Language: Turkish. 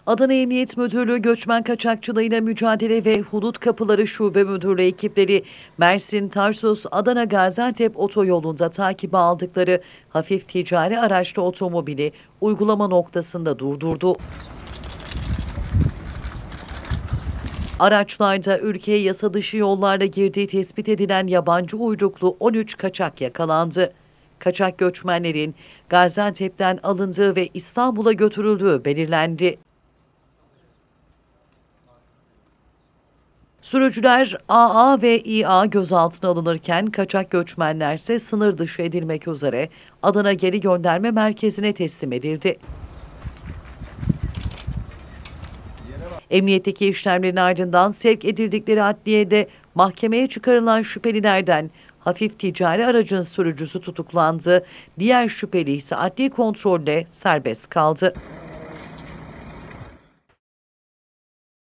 Adana Emniyet Müdürlüğü Göçmen Kaçakçılığıyla Mücadele ve Hudut Kapıları Şube Müdürlüğü ekipleri Mersin, Tarsus, Adana, Gaziantep otoyolunda takibe aldıkları hafif ticari araçlı otomobili uygulama noktasında durdurdu. Araçlarda ülkeye yasa dışı yollarla girdiği tespit edilen yabancı uyruklu 13 kaçak yakalandı. Kaçak göçmenlerin Gaziantep'ten alındığı ve İstanbul'a götürüldüğü belirlendi. Sürücüler AA ve İA gözaltına alınırken kaçak göçmenler ise sınır dışı edilmek üzere Adana Geri Gönderme Merkezi'ne teslim edildi. Emniyetteki işlemlerin ardından sevk edildikleri adliyede mahkemeye çıkarılan şüphelilerden hafif ticari aracın sürücüsü tutuklandı. Diğer şüpheli ise adli kontrolle serbest kaldı.